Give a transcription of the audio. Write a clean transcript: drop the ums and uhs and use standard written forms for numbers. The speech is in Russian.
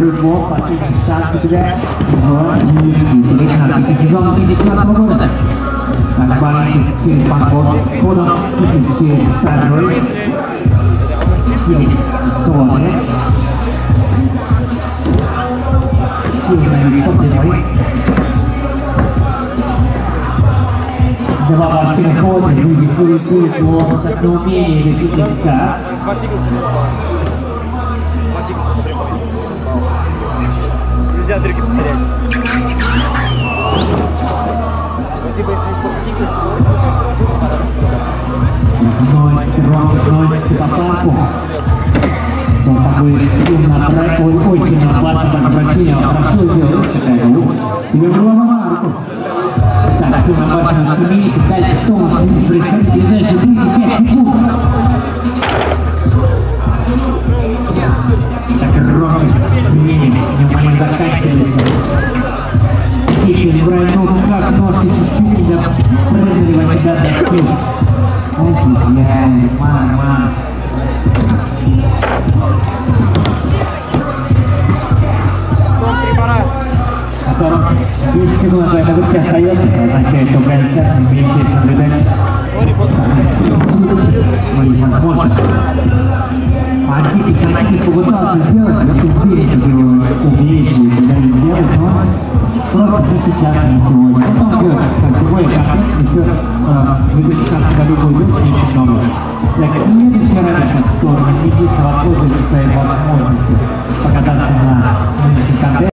рывок, последний шаг у тебя. И результат сезона 2004 года. Так, маленький через подход с ходом, через второй. Есть тоже. Сильный под прямой. Два вас переходят, люди используют его как на умение летит из ска. Нельзя трюки повторять. Носит атаку. Он такой сильно очень опасно обращение. Хорошо сделал. Тебе голова на руку. Так, все нормально остановились. Дальше что у нас происходит? Ближайшие 35 секунд. Так, громче. Внимание, заканчивается. Если брать как ножки чуть-чуть запрыгивать тебя до сил. Ай, мама. Втором 10 секунд до этого выпуска остается, означает, что граница меньше наблюдать. Возможно. Антикис попытался сделать, я уверен, что его уверен, когда не сделать, но просто не сейчас, не сегодня. Потом делать, как тем более, как еще в 2016 году будет очень много. Так, следующая разница, что единственная возможность своей возможности покататься на нынешнем контексте.